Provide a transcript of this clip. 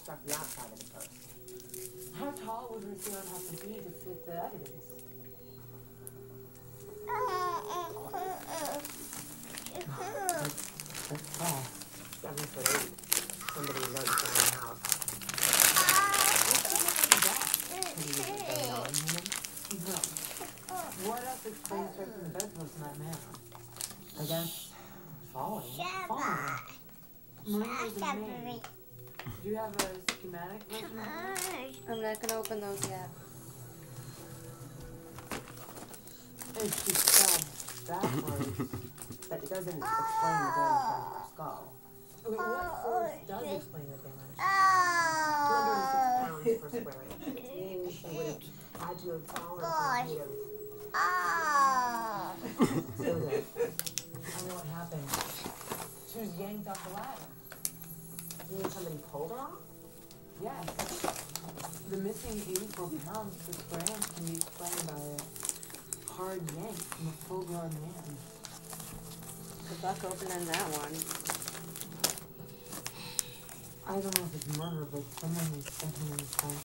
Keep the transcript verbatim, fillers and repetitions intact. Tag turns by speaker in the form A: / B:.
A: reconstruct the outside of the purse.
B: How tall would her ceiling have to be to fit the evidence? That's tall.
A: Seven foot eight. Somebody noticed around the house.
B: No. What else explains her from the bedpost in that manner? I guess falling. Falling. Maria was a maid. Do you have a schematic version of that?
C: I'm not gonna open those yet.
B: If she fell backwards,
A: But it doesn't explain the damage to her skull.
B: okay, what force does explain the damage?
A: two hundred six pounds per square inch. Meaning she would have had to have fallen from a height of so good.
B: I know what happened. She was yanked off the ladder.
A: You mean somebody pulled her off?
B: Yes. The missing eighty-four pounds per square inch can be explained by a hard yank from a full-grown man.
C: Good luck opening that one.
B: I don't know if it's murder, but someone is definitely responsible.